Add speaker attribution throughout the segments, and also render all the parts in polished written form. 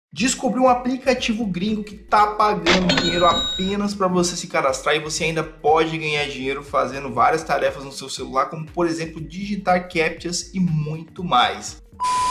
Speaker 1: Descobri um aplicativo gringo que tá pagando dinheiro apenas para você se cadastrar e você ainda pode ganhar dinheiro fazendo várias tarefas no seu celular, como por exemplo digitar CAPTCHAs e muito mais.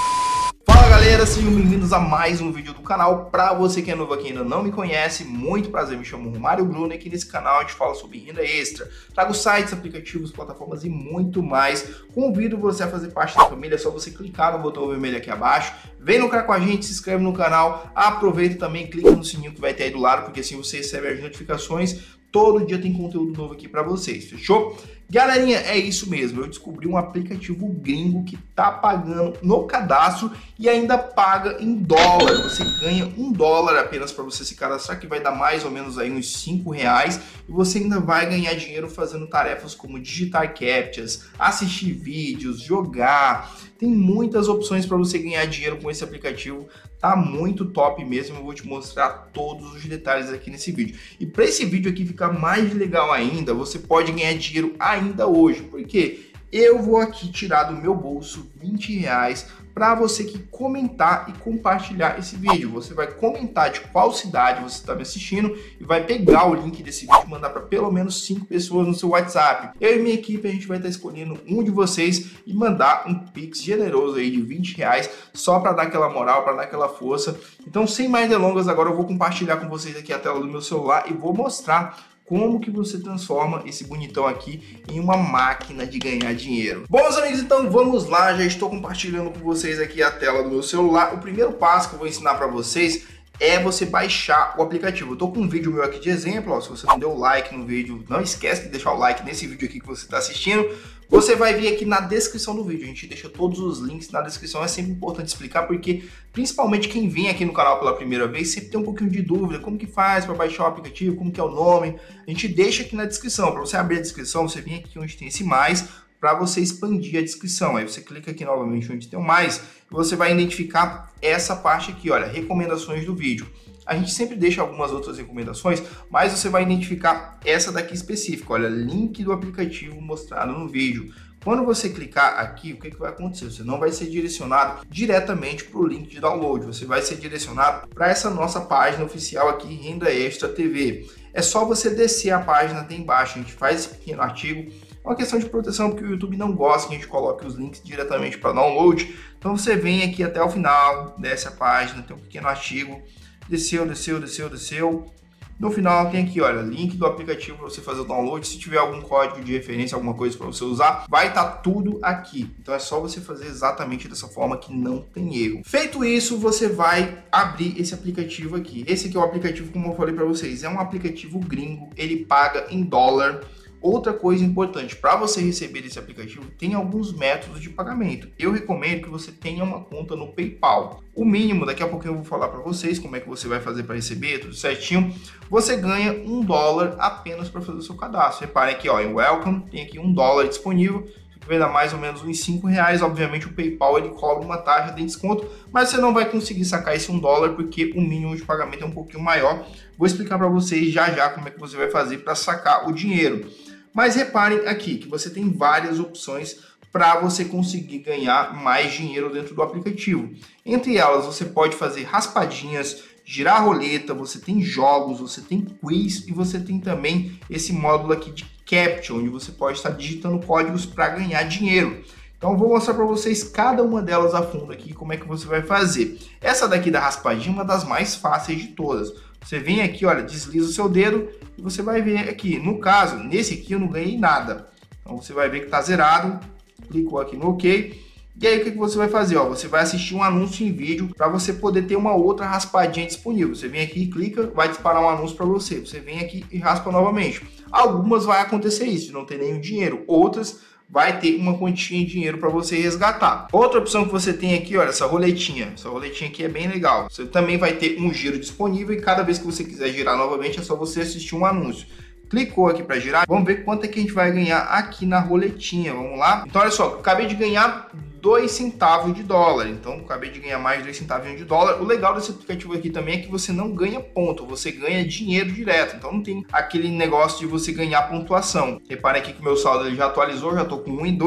Speaker 1: Fala galera, sejam bem-vindos a mais um vídeo do canal. Para você que é novo aqui e ainda não me conhece, muito prazer, me chamo Mário Bruno e aqui nesse canal a gente fala sobre renda extra. Trago sites, aplicativos, plataformas e muito mais. Convido você a fazer parte da família, é só você clicar no botão vermelho aqui abaixo. Vem lucrar com a gente, se inscreve no canal, aproveita também, clica no sininho que vai ter aí do lado, porque assim você recebe as notificações. Todo dia tem conteúdo novo aqui para vocês, fechou? Galerinha, é isso mesmo, eu descobri um aplicativo gringo que tá pagando no cadastro e ainda paga em dólar. Você ganha $1 apenas para você se cadastrar, que vai dar mais ou menos aí uns R$5, e você ainda vai ganhar dinheiro fazendo tarefas como digitar CAPTCHAs, assistir vídeos, jogar. Tem muitas opções para você ganhar dinheiro com esse aplicativo. Tá muito top mesmo, eu vou te mostrar todos os detalhes aqui nesse vídeo. E para esse vídeo aqui ficar mais legal ainda, você pode ganhar dinheiro ainda hoje. Por quê? Eu vou aqui tirar do meu bolso R$20 para você que comentar e compartilhar esse vídeo. Você vai comentar de qual cidade você está me assistindo e vai pegar o link desse vídeo e mandar para pelo menos 5 pessoas no seu WhatsApp. Eu e minha equipe, a gente vai estar escolhendo um de vocês e mandar um Pix generoso aí de R$20 só para dar aquela moral, para dar aquela força. Então, sem mais delongas, agora eu vou compartilhar com vocês aqui a tela do meu celular e vou mostrar como que você transforma esse bonitão aqui em uma máquina de ganhar dinheiro. Bom, meus amigos, então vamos lá. Já estou compartilhando com vocês aqui a tela do meu celular. O primeiro passo que eu vou ensinar para vocês é você baixar o aplicativo. Eu tô com um vídeo meu aqui de exemplo, ó. Se você não deu like no vídeo, não esquece de deixar o like nesse vídeo aqui que você está assistindo. Você vai vir aqui na descrição do vídeo, a gente deixa todos os links na descrição, é sempre importante explicar porque principalmente quem vem aqui no canal pela primeira vez sempre tem um pouquinho de dúvida, como que faz para baixar o aplicativo, como que é o nome, a gente deixa aqui na descrição. Para você abrir a descrição, você vem aqui onde tem esse mais, para você expandir a descrição, aí você clica aqui novamente onde tem o mais, e você vai identificar essa parte aqui, olha, recomendações do vídeo. A gente sempre deixa algumas outras recomendações, mas você vai identificar essa daqui específica, olha, link do aplicativo mostrado no vídeo. Quando você clicar aqui, o que vai acontecer? Você não vai ser direcionado diretamente para o link de download, você vai ser direcionado para essa nossa página oficial aqui, Renda Extra TV. É só você descer a página, tem embaixo, a gente faz esse pequeno artigo. É uma questão de proteção, porque o YouTube não gosta que a gente coloque os links diretamente para download. Então você vem aqui até o final, desce a página, tem um pequeno artigo. Desceu. No final tem aqui, olha, link do aplicativo para você fazer o download. Se tiver algum código de referência, alguma coisa para você usar, vai estar tudo aqui. Então é só você fazer exatamente dessa forma que não tem erro. Feito isso, você vai abrir esse aplicativo aqui. Esse aqui é o aplicativo, como eu falei para vocês, é um aplicativo gringo, ele paga em dólar. Outra coisa importante, para você receber esse aplicativo, tem alguns métodos de pagamento. Eu recomendo que você tenha uma conta no PayPal. O mínimo, daqui a pouquinho eu vou falar para vocês como é que você vai fazer para receber, tudo certinho. Você ganha $1 apenas para fazer o seu cadastro. Repare aqui, ó, em Welcome, tem aqui $1 disponível. Vai dar mais ou menos uns R$5. Obviamente o PayPal ele cobra uma taxa de desconto, mas você não vai conseguir sacar esse $1 porque o mínimo de pagamento é um pouquinho maior. Vou explicar para vocês já como é que você vai fazer para sacar o dinheiro. Mas reparem aqui que você tem várias opções para você conseguir ganhar mais dinheiro dentro do aplicativo. Entre elas, você pode fazer raspadinhas, girar a roleta, você tem jogos, você tem quiz e você tem também esse módulo aqui de CAPTCHA, onde você pode estar digitando códigos para ganhar dinheiro. Então vou mostrar para vocês cada uma delas a fundo aqui, como é que você vai fazer. Essa daqui da raspadinha é uma das mais fáceis de todas. Você vem aqui, olha, desliza o seu dedo e você vai ver aqui. No caso, nesse aqui eu não ganhei nada. Então você vai ver que está zerado. Clicou aqui no OK. E aí o que você vai fazer? Ó, você vai assistir um anúncio em vídeo para você poder ter uma outra raspadinha disponível. Você vem aqui e clica, vai disparar um anúncio para você. Você vem aqui e raspa novamente. Algumas vai acontecer isso, de não ter nenhum dinheiro. Outras vai ter uma quantia em dinheiro para você resgatar. Outra opção que você tem aqui, olha, essa roletinha. Essa roletinha aqui é bem legal. Você também vai ter um giro disponível e cada vez que você quiser girar novamente é só você assistir um anúncio. Clicou aqui para girar, vamos ver quanto é que a gente vai ganhar aqui na roletinha, vamos lá? Então olha só, acabei de ganhar 2 centavos de dólar, então acabei de ganhar mais 2 centavos de dólar. O legal desse aplicativo aqui também é que você não ganha ponto, você ganha dinheiro direto, então não tem aquele negócio de você ganhar pontuação. Reparem aqui que o meu saldo ele já atualizou, já estou com 1 e 2,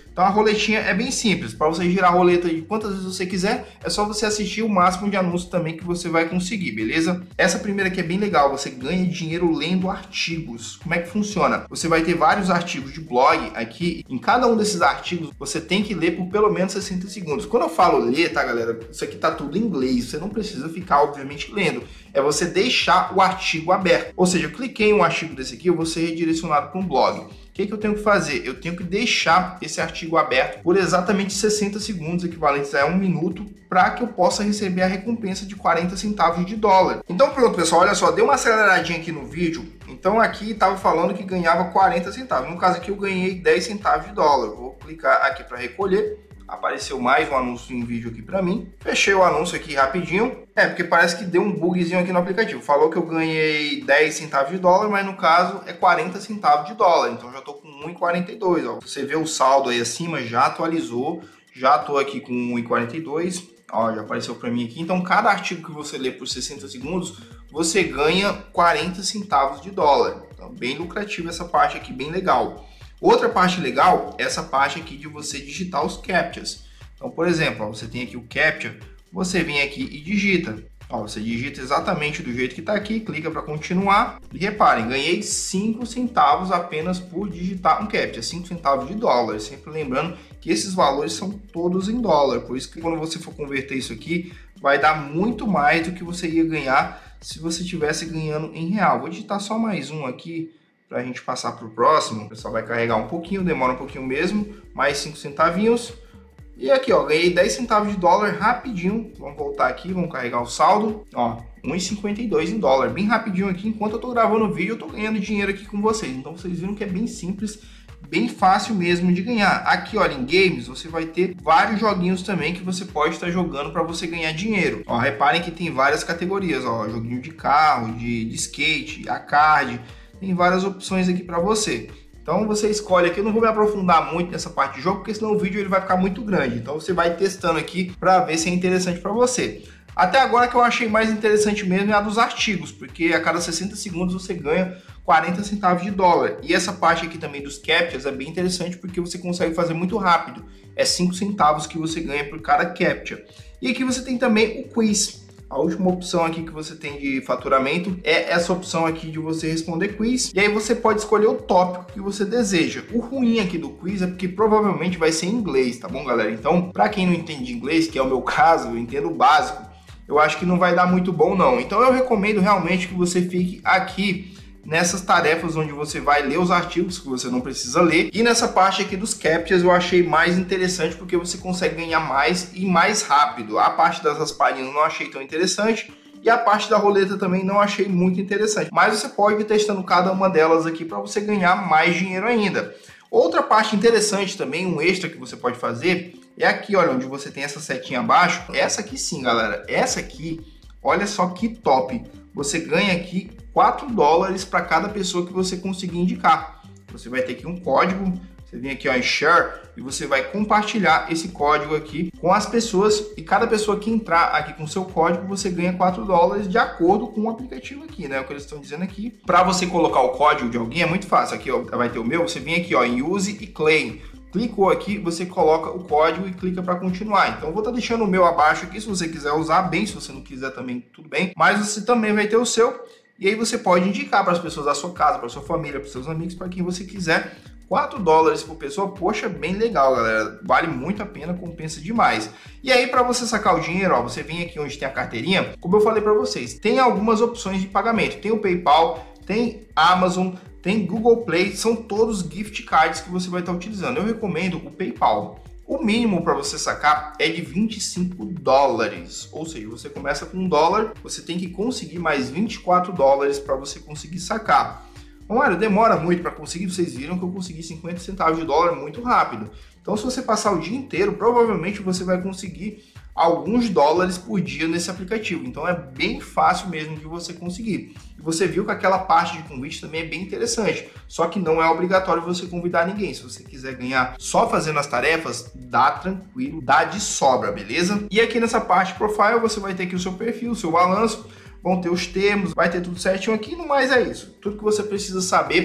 Speaker 1: Então a roletinha é bem simples, para você girar a roleta de quantas vezes você quiser, é só você assistir o máximo de anúncios também que você vai conseguir, beleza? Essa primeira aqui é bem legal, você ganha dinheiro lendo artigos. Como é que funciona? Você vai ter vários artigos de blog aqui, em cada um desses artigos você tem que ler por pelo menos 60 segundos. Quando eu falo ler, tá galera, isso aqui tá tudo em inglês, você não precisa ficar obviamente lendo, é você deixar o artigo aberto. Ou seja, eu cliquei em um artigo desse aqui, eu vou ser redirecionado para um blog. O que eu tenho que fazer? Eu tenho que deixar esse artigo aberto por exatamente 60 segundos, equivalentes a 1 minuto, para que eu possa receber a recompensa de 40 centavos de dólar. Então pronto, pessoal, olha só, deu uma aceleradinha aqui no vídeo. Então aqui estava falando que ganhava 40 centavos. No caso aqui eu ganhei 10 centavos de dólar. Vou clicar aqui para recolher. Apareceu mais um anúncio em vídeo aqui para mim. Fechei o anúncio aqui rapidinho. Porque parece que deu um bugzinho aqui no aplicativo. Falou que eu ganhei 10 centavos de dólar, mas no caso é 40 centavos de dólar. Então já tô com 1,42. Ó. Você vê o saldo aí acima, já atualizou. Já tô aqui com 1,42. Ó, já apareceu para mim aqui. Então cada artigo que você lê por 60 segundos, você ganha 40 centavos de dólar. Então bem lucrativo essa parte aqui, bem legal. Outra parte legal é essa parte aqui de você digitar os CAPTCHAs. Então, por exemplo, ó, você tem aqui o CAPTCHA, você vem aqui e digita. Ó, você digita exatamente do jeito que está aqui, clica para continuar. E reparem, ganhei 5 centavos apenas por digitar um CAPTCHA, 5 centavos de dólar. Sempre lembrando que esses valores são todos em dólar. Por isso que quando você for converter isso aqui, vai dar muito mais do que você ia ganhar se você estivesse ganhando em real. Vou digitar só mais um aqui, para a gente passar para o próximo. O pessoal vai carregar um pouquinho, demora um pouquinho mesmo, mais 5 centavinhos. E aqui, ó, ganhei 10 centavos de dólar rapidinho. Vamos voltar aqui, vamos carregar o saldo. Ó, 1,52 em dólar, bem rapidinho aqui. Enquanto eu tô gravando o vídeo, eu tô ganhando dinheiro aqui com vocês. Então vocês viram que é bem simples, bem fácil mesmo de ganhar. Aqui, olha, em games, você vai ter vários joguinhos também que você pode estar jogando para você ganhar dinheiro. Ó, reparem que tem várias categorias, ó, joguinho de carro, de skate, arcade. Tem várias opções aqui para você. Então você escolhe aqui, eu não vou me aprofundar muito nessa parte de jogo, porque senão o vídeo ele vai ficar muito grande. Então você vai testando aqui para ver se é interessante para você. Até agora que eu achei mais interessante mesmo é a dos artigos, porque a cada 60 segundos você ganha 40 centavos de dólar. E essa parte aqui também dos CAPTCHAs é bem interessante porque você consegue fazer muito rápido. É 5 centavos que você ganha por cada CAPTCHA. E aqui você tem também o quiz. A última opção aqui que você tem de faturamento é essa opção aqui de você responder quiz. E aí você pode escolher o tópico que você deseja. O ruim aqui do quiz é porque provavelmente vai ser em inglês, tá bom, galera? Então, para quem não entende inglês, que é o meu caso, eu entendo o básico, eu acho que não vai dar muito bom não. Então eu recomendo realmente que você fique aqui nessas tarefas onde você vai ler os artigos que você não precisa ler. E nessa parte aqui dos CAPTCHAs eu achei mais interessante porque você consegue ganhar mais e mais rápido. A parte das raspadinhas eu não achei tão interessante e a parte da roleta também não achei muito interessante. Mas você pode ir testando cada uma delas aqui para você ganhar mais dinheiro ainda. Outra parte interessante também, um extra que você pode fazer, é aqui, olha, onde você tem essa setinha abaixo. Essa aqui sim, galera. Essa aqui, olha só que top. Você ganha aqui 4 dólares para cada pessoa que você conseguir indicar. Você vai ter aqui um código, você vem aqui ó, em Share e você vai compartilhar esse código aqui com as pessoas e cada pessoa que entrar aqui com o seu código, você ganha 4 dólares de acordo com o aplicativo aqui, né? O que eles estão dizendo aqui. Para você colocar o código de alguém é muito fácil. Aqui ó, vai ter o meu, você vem aqui ó, em Use e Claim. Clicou aqui, você coloca o código e clica para continuar. Então eu vou estar deixando o meu abaixo aqui, se você quiser usar bem, se você não quiser também, tudo bem. Mas você também vai ter o seu. E aí você pode indicar para as pessoas da sua casa, para sua família, para seus amigos, para quem você quiser. 4 dólares por pessoa, poxa, bem legal, galera. Vale muito a pena, compensa demais. E aí, para você sacar o dinheiro, ó, você vem aqui onde tem a carteirinha. Como eu falei para vocês, tem algumas opções de pagamento. Tem o PayPal, tem Amazon, tem Google Play, são todos gift cards que você vai estar utilizando. Eu recomendo o PayPal. O mínimo para você sacar é de 25 dólares, ou seja, você começa com $1, você tem que conseguir mais 24 dólares para você conseguir sacar. Mário, demora muito para conseguir, vocês viram que eu consegui 50 centavos de dólar muito rápido. Então se você passar o dia inteiro, provavelmente você vai conseguir alguns dólares por dia nesse aplicativo. Então é bem fácil mesmo de você conseguir. E você viu que aquela parte de convite também é bem interessante. Só que não é obrigatório você convidar ninguém. Se você quiser ganhar só fazendo as tarefas, dá tranquilo, dá de sobra, beleza? E aqui nessa parte profile você vai ter aqui o seu perfil, o seu balanço, vão ter os termos, vai ter tudo certinho aqui. No mais é isso. Tudo que você precisa saber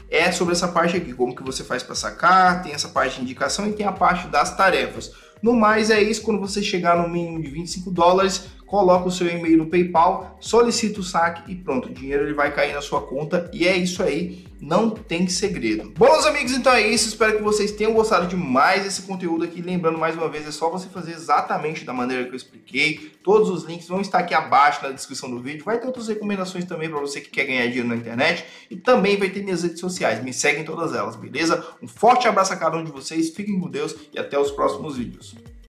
Speaker 1: é sobre essa parte aqui, como que você faz para sacar, tem essa parte de indicação e tem a parte das tarefas. No mais é isso, quando você chegar no mínimo de $25, coloca o seu e-mail no PayPal, solicita o saque e pronto, o dinheiro ele vai cair na sua conta e é isso aí, não tem segredo. Bom, meus amigos, então é isso, espero que vocês tenham gostado de mais esse conteúdo aqui, lembrando mais uma vez, é só você fazer exatamente da maneira que eu expliquei, todos os links vão estar aqui abaixo na descrição do vídeo, vai ter outras recomendações também para você que quer ganhar dinheiro na internet e também vai ter minhas redes sociais, me segue em todas elas, beleza? Um forte abraço a cada um de vocês, fiquem com Deus e até os próximos vídeos.